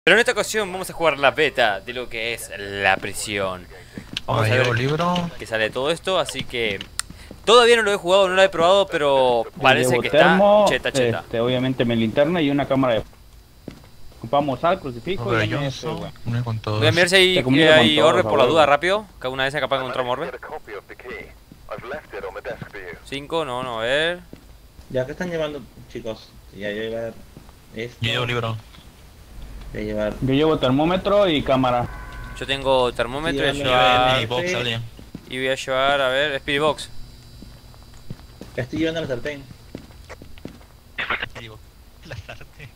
Pero en esta ocasión vamos a jugar la beta de lo que es la prisión. Vamos a ver qué sale todo esto, así que... Todavía no lo he jugado, no lo he probado, pero parece que termo, está cheta. Obviamente mi linterna y una cámara de... Ocupamos al crucifijo y voy a mirar si hay orbe por la duda rápido. Cada una vez capaz de encontrar orbe. 5, no, a ver. Ya que están llevando, chicos, ya llevar esto. Yo llevo libro. Ya llevar. Yo llevo termómetro y cámara. Yo tengo termómetro y y voy a llevar, a ver, Spirit Box. Estoy llevando la sartén. La sartén.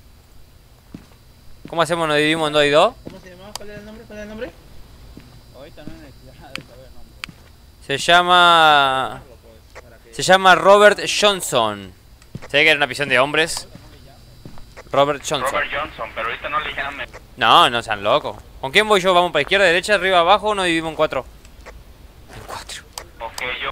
¿Cómo hacemos? ¿Nos dividimos en 2 y 2? ¿Cómo se llamaba? ¿Cuál era el nombre? ¿Cuál era el nombre? Ahorita no hay necesidad de saber nombre. Se llama Robert Johnson. Se ve que era una prisión de hombres. Robert Johnson, pero ahorita no le llamen. No sean locos. ¿Con quién voy yo? Vamos para izquierda, derecha, arriba, abajo, o nos dividimos en 4. En 4. Ok, yo.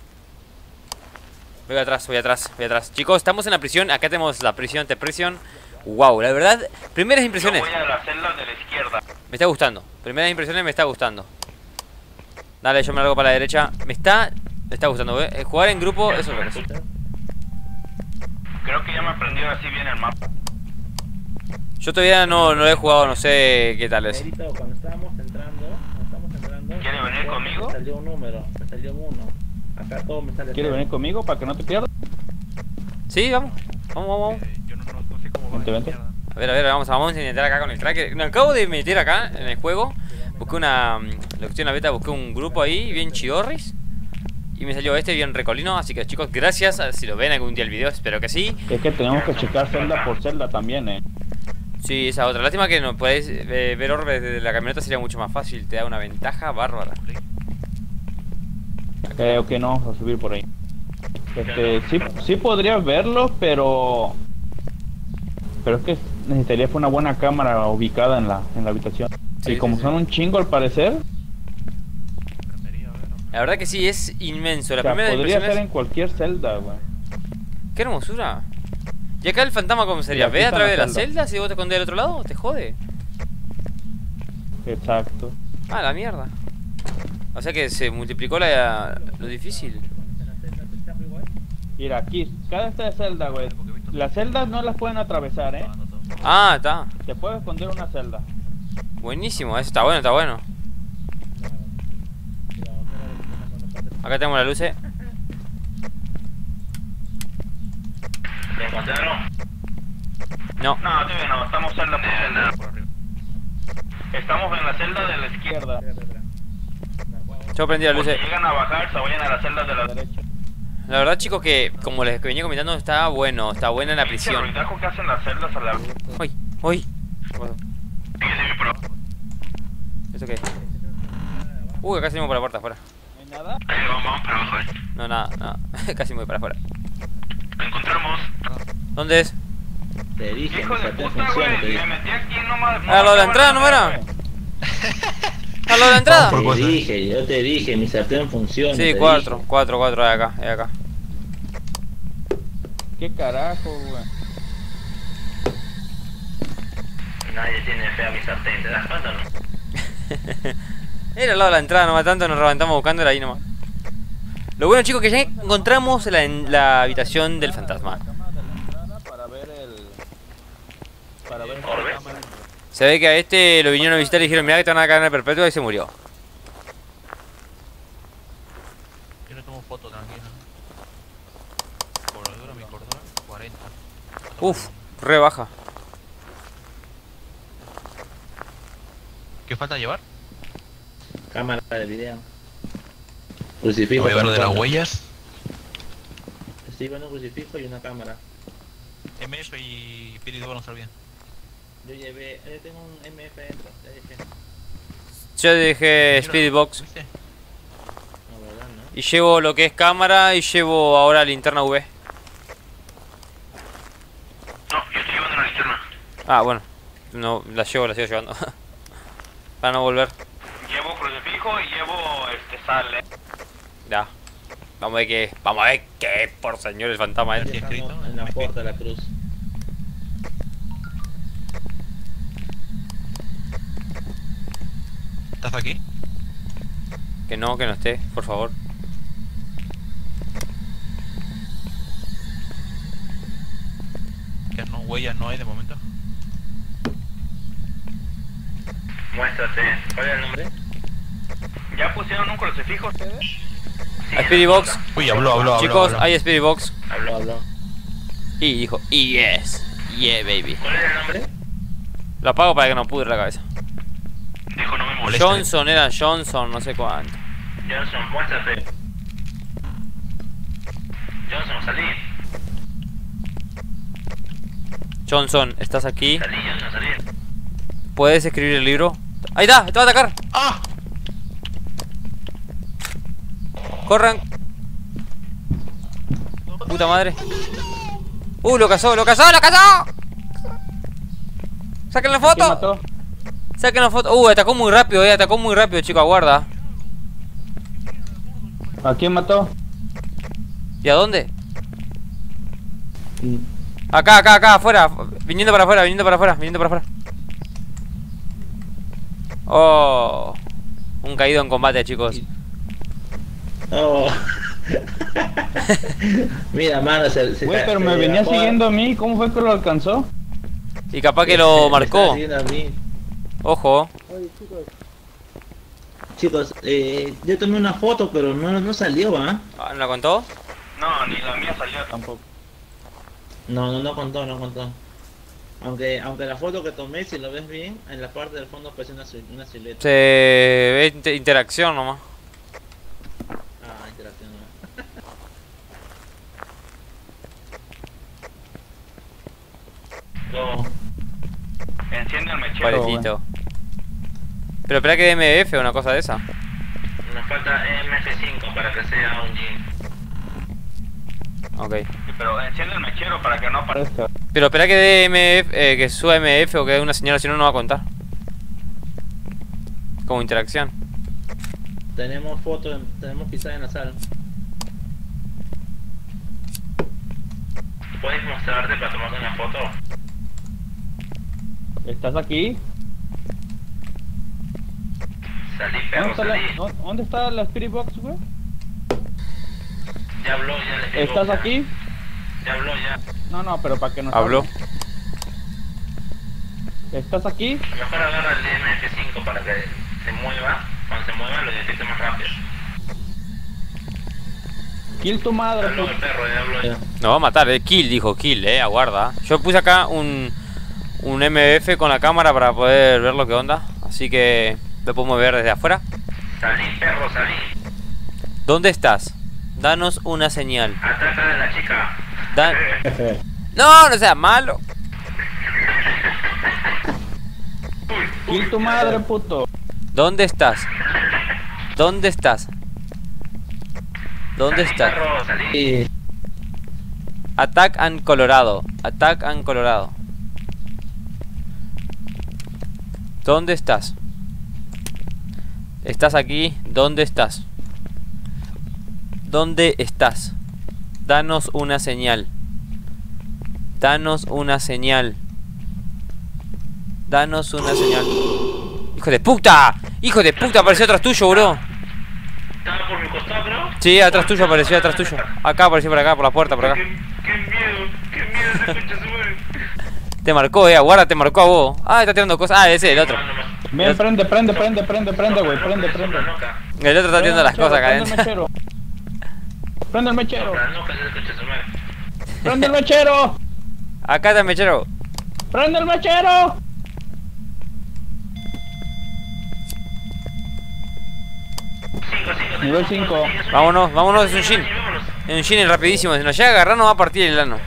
Voy atrás. Chicos, estamos en la prisión. Acá tenemos la prisión, Wow, la verdad, primeras impresiones. Yo voy a la celda de la izquierda. Me está gustando. Primeras impresiones me está gustando. Dale, yo me largo para la derecha. Me está gustando, ¿eh? Jugar en grupo, eso es lo que es. Creo que ya me aprendió así bien el mapa. Yo todavía no lo he jugado, no sé qué tal es. Cuando estábamos entrando, ¿Quiere venir conmigo? Me salió un número, me salió un 1. Acá todo me sale. ¿Quieres venir conmigo para que no te pierdas? Sí, vamos. Vamos. Yo no sé cómo va. Vente. A ver, vamos a intentar acá con el tracker. Me acabo de meter acá en el juego. Busqué una... Lo que estoy en la beta, busqué un grupo ahí, bien chidorris. Y me salió este bien recolino, así que chicos, gracias. Si lo ven algún día el video, espero que sí. Es que tenemos que checar celda por celda también, Sí, esa otra. Lástima que no podéis ver orbes desde la camioneta, sería mucho más fácil. Te da una ventaja bárbara. Creo que no vamos a subir por ahí. Sí podrías verlo, pero es que necesitaría una buena cámara ubicada en la habitación. Sí, y como son un chingo al parecer, la verdad que sí, es inmenso. La o sea, primera podría impresión ser en cualquier celda, güey. ¡Qué hermosura! ¿Y acá el fantasma cómo sería? Mira, ¿Ve a través de las celda. celdas y vos te escondés del otro lado? ¿Te jode? Exacto. Ah, la mierda. O sea que se multiplicó lo difícil. Mira, aquí, cada esta celda, güey. Las celdas no las pueden atravesar, Ah, está. Te puedes esconder una celda. Buenísimo, eso está bueno. Acá tenemos las luces. ¿Te encontraron? No. No, todavía no, estamos en la celda. Estamos en la celda de la izquierda. Yo prendí las Si luces. llegan a bajar, se vayan a la celda de la derecha. La verdad, chicos, que como les venía comentando, está buena la El prisión. ruidajo que hacen las celdas a la... Uy. ¿Esto qué? Acá salimos por la puerta afuera. ¿No hay nada? Vamos para abajo, No, nada. Casi me voy para afuera. Lo encontramos. ¿Dónde es? Te dije, Hijo mi de sartén puta, funciona, te güey. dije. Me metí aquí nomás. A lo de la entrada, ¿no era? A lo de la entrada. Yo te dije, mi sartén funciona. Sí, te 4 dije. es acá. ¿Qué carajo, güey? Nadie tiene fe a mi sartén, ¿te das cuenta o no? Era al lado de la entrada, nomás tanto nos levantamos buscando ahí nomás. Lo bueno, chicos, que ya encontramos la habitación del fantasma. Para ver ¿Orbe? Se ve que a este lo vinieron a visitar y dijeron, mirá que te van a cadena perpetua, y se murió. Yo le tomo foto, tranquilo. Cordura, mi cordura, 40. Uf, re baja. ¿Qué falta llevar? Cámara de video. Crucifijo. Voy a ver lo de las con- huellas. Estoy viendo un crucifijo y una cámara. MF y Spirit van a estar bien. Yo tengo un MF dentro, te dije. Yo dejé Spirit Box No, ¿Viste? verdad, ¿no? y llevo lo que es cámara y llevo ahora linterna UV. No, yo estoy llevando la linterna. Ah, bueno. No, la sigo llevando. Para no volver. Llevo crucifijo y llevo sal, Ya. Vamos a ver qué por señor el fantasma Ahí este. estamos en la puerta de la cruz. ¿Estás aquí? Que no esté, por favor. Que no, huellas no hay de momento. Muéstrate. ¿Cuál es el nombre? ¿Ya pusieron un crucifijo ustedes? Hay Spirit Box. Uy, habló. Chicos, hay Spirit Box. Habló. Y dijo, yes. Yeah, baby. ¿Cuál es el nombre? Lo apago para que no pudre la cabeza. Dijo no me molesta. Johnson era Johnson, no sé cuánto. Johnson, muéstrate. Johnson, salí. Johnson, ¿estás aquí? Salí, Johnson, salí. ¿Puedes escribir el libro? ¡Ahí está! ¡Te va a atacar! ¡Ah! ¡Corran! ¡Puta madre! ¡Lo cazó! ¡Saquen la ¿Quién foto! mató? ¡Saquen la foto! Atacó muy rápido, chico, aguarda. ¿A quién mató? ¿Y a dónde? Mm. Acá, afuera. Viniendo para afuera. Oh. Un caído en combate, chicos. Oh. Mira, mano, Güey, pero me venía siguiendo a mí. ¿Cómo fue que lo alcanzó? Y capaz que lo marcó. A mí. Ojo. Chicos, yo tomé una foto, pero no salió, ¿ah? ¿No la contó? No, ni la mía salió. Tampoco. No contó. Aunque la foto que tomé, si lo ves bien, en la parte del fondo aparece una silueta. Se ve interacción nomás. Ah, interacción. No. Enciende el mechero. Parejito. Pero espera que dé MF o una cosa de esa. Nos falta MF5 para que sea un G. Ok. Sí, pero enciende el mechero para que no aparezca. Pero espera que dé MF, que suba MF o que dé una señal, si no, no va a contar. Como interacción. Tenemos fotos, tenemos pizza en la sala. ¿Puedes mostrarte para tomarte una foto? ¿Estás aquí? Salí, ¿Dónde perro, está, salí. ¿Dónde está la Spirit Box, güey? Ya habló, ya le digo, ¿Estás ya. aquí? Ya habló, ya. No, pero para que nos Habló. hable. ¿Estás aquí? Mejor agarra el MF5 para que se mueva. Cuando se mueva lo detecte más rápido. Kill tu madre, Ya habló pues. el perro, ya habló ya. Nos va a matar, kill, dijo kill, aguarda. Yo puse acá un MF con la cámara para poder ver lo que onda. Así que lo podemos ver desde afuera. Salí, perro, salí. ¿Dónde estás? Danos una señal. Ataca a la chica. No seas malo. Kill tu madre, puto. ¿Dónde estás? ¿Dónde estás? ¿Dónde Salí, estás? perro, salí. Attack and Colorado. Attack and Colorado. ¿Dónde estás? ¿Estás aquí? ¿Dónde estás? ¿Dónde estás? Danos una señal. Danos una señal. Danos una señal. ¡Hijo de puta! ¡Hijo de puta! Apareció atrás tuyo, bro. ¿Estaba por mi costado, bro? Sí, atrás tuyo apareció, atrás tuyo. Acá apareció, por acá, por la puerta, por acá. Qué miedo ese concha su madre. Te marcó, aguarda, te marcó a vos. Ah, está tirando cosas. Ah, ese, el otro. Ven, prende, güey. Prende. El otro está tirando las cosas acá Prende el adentro. mechero. Prende el mechero. La nuca ese concha su madre. Prende el mechero. Acá está el mechero. Prende el mechero. Nivel 5. Vámonos, es un Shin. Es un Shin rapidísimo. Si nos llega a agarrar, nos va a partir el ano.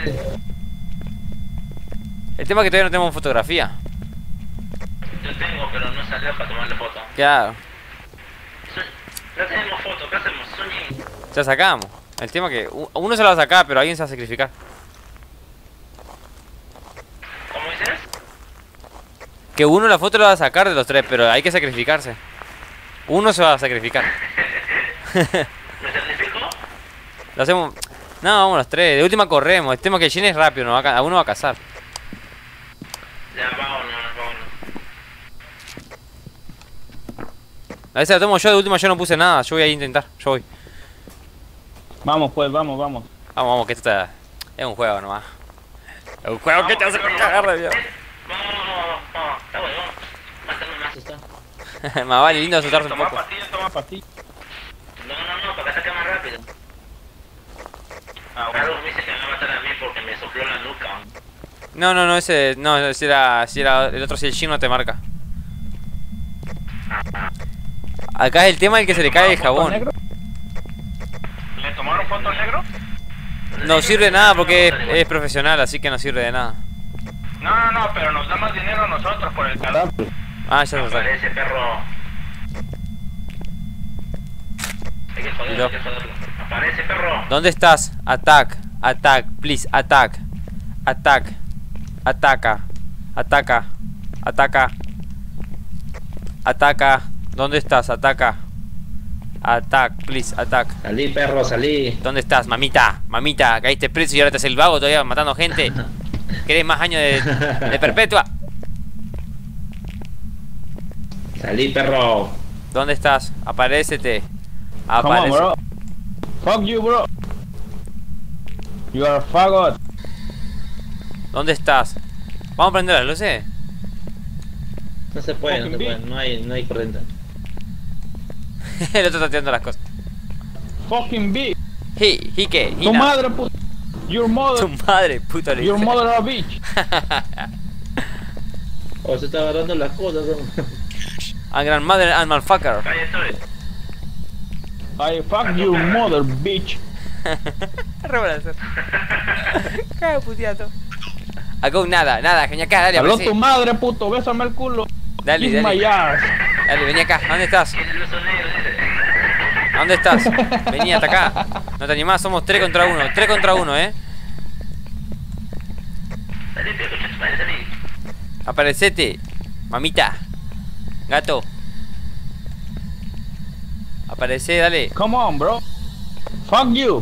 El tema es que todavía no tenemos fotografía. Yo tengo, pero no salió para tomarle foto. Claro, Ya tenemos foto, ¿qué hacemos? Soñé. ya sacamos. El tema es que uno se lo va a sacar, pero alguien se va a sacrificar. ¿Cómo dices? Que uno la foto la va a sacar de los tres, pero hay que sacrificarse. Uno se va a sacrificar. ¿Me sacrifico? Lo hacemos. No, vamos los tres. De última corremos. El tema es que el Shin es rápido, a uno va a cazar. Ya, vámonos. A veces la tomo yo, de última yo no puse nada. Yo voy a intentar, yo voy. Vamos pues, vamos. Vamos, vamos, que esto está... es un juego nomás. Es un juego que te hace cagar de miedo. Vamos. Está bueno. Mátame más, está. Más vale lindo asustarse un Toma poco. pastillas. No, para que saque más rápido. Ah, bueno. Carlos me dice que me va a matar a mí porque me sopló la nuca. No, ese... No, si era el otro, si el chino te marca. Acá es el tema el que se le cae el jabón. ¿Negro? ¿Le tomaron foto al negro? No sirve de nada porque es profesional, así que no sirve de nada. No, pero nos da más dinero a nosotros por el calor. Ah, ya lo sé. Aparece, perro. Hay que joderlo, hay que joderlo. Aparece, perro. ¿Dónde estás? Attack, please, attack. Ataca. ¿Dónde estás? Ataca. Attack, please, attack. Salí, perro, salí. ¿Dónde estás, mamita? Mamita, caíste preso y ahora te haces el vago todavía matando gente. ¿Querés más años de perpetua? Salí, perro. ¿Dónde estás? Aparécete. Come on, bro. Fuck you, bro. You are a faggot. ¿Dónde estás? ¿Vamos a prender las luces? No se puede, Fucking bitch. no hay corriente. El otro está tirando las cosas. Fucking bitch. ¿Qué? Tu madre, puta. Your mother. Tu madre, puto le Your dice. mother a bitch. O se está agarrando las cosas, ¿no? A grandmother and motherfucker. Ahí estoy. I fuck your mother, bitch. Rebrazo. Cago puteato. Acá nada, genial, acá, dale, Habló aparecí. tu madre, puto. Bésame el culo. Dale, Kiss my dale. ass. Dale, vení acá, ¿dónde estás? ¿A dónde estás? Vení hasta acá. No te animás, somos 3 contra 1. 3 contra 1, Aparecete, mamita. Gato. Aparece, dale. Come on, bro. Fuck you.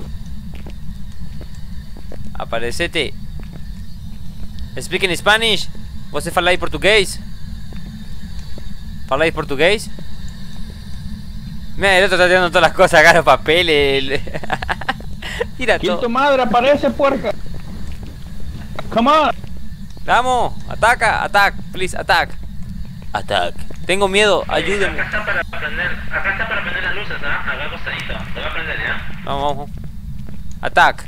Aparecete. Speak in Spanish. Você fala aí português? Fala aí português? Mira, el otro está tirando todas las cosas acá, los papeles. Tira Kill tu todo. madre, aparece, puerca. Come on. Vamos, attack, please, attack. Tengo miedo, ayúdenme. Acá está para prender las luces, ¿ah? Acá acostadito. Te va a prender, ¿ya? Vamos. Attack.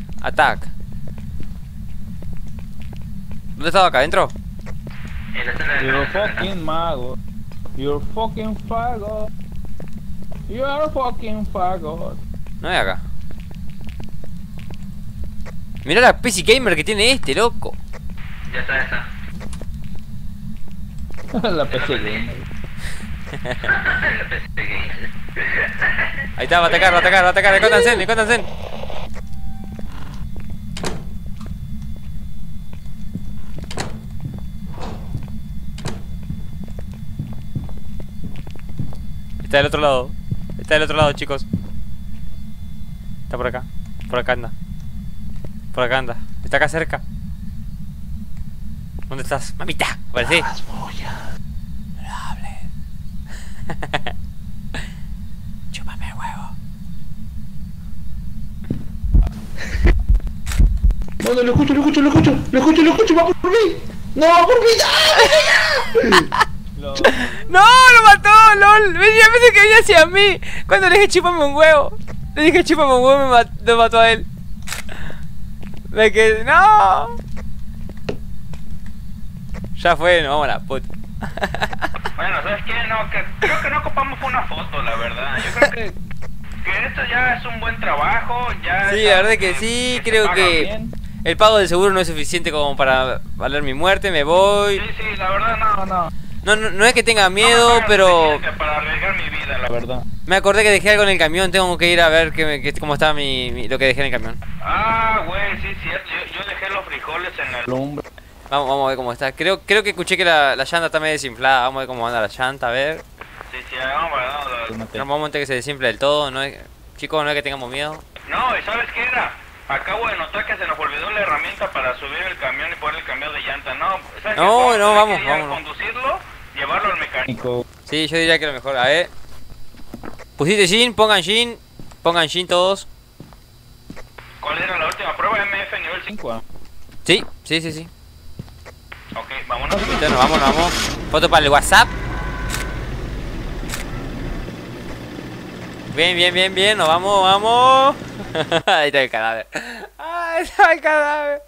¿Dónde estaba acá adentro? En la sala de You're a acá. fucking mago. You're fucking faggot. You are a fucking faggot. No es acá. Mirá la PC Gamer que tiene este, loco. Ya está. La PC gamer. Ahí está, va a atacar, escóndanse. Está del otro lado, chicos. Está por acá anda. Está acá cerca. ¿Dónde estás? Mamita, aparecí. No hables. Chúpame el huevo. No, lo escucho, va por mí. No, va por mí. ¡No! ¡Lo mató! ¡Lol! Pensé que venía hacia mí. Cuando le dije chúpame un huevo. Le dije chúpame un huevo y lo mató a él. Me quedé... ¡No! Ya fue, nos vamos a la puta. Bueno, ¿sabes qué? Creo que no ocupamos una foto, la verdad. Yo creo que esto ya es un buen trabajo. Ya Sí, es la algo verdad que sí, se creo paga que bien. el pago del seguro no es suficiente como para valer mi muerte, me voy. Sí, la verdad no. No es que tenga miedo, No me pagan pero suficiente para arriesgar mi vida, la verdad. me acordé que dejé algo en el camión, tengo que ir a ver cómo está lo que dejé en el camión. Ah, güey, sí, cierto. Yo dejé los frijoles en el... Lumbre. Vamos a ver cómo está. Creo que escuché que la llanta está medio desinflada. Vamos a ver cómo anda la llanta, a ver. Sí, vamos. No, vamos a que se desinfle del todo, no es... Chicos, no es que tengamos miedo. No, ¿y sabes qué era? Acabo de notar que se nos olvidó la herramienta para subir el camión y poner el camión de llanta. No, ¿sabes qué? No, Hay vamos. que ir a conducirlo, llevarlo al mecánico. Nico. Sí, yo diría que lo mejor. A ver. Pusiste Jin, pongan Jin todos. ¿Cuál era la última prueba? MF nivel 5. Sí, sí, sí, sí. Ok, vámonos. Listo, nos vamos. Foto para el WhatsApp. Bien, nos vamos. Ahí está el cadáver. Ahí está el cadáver.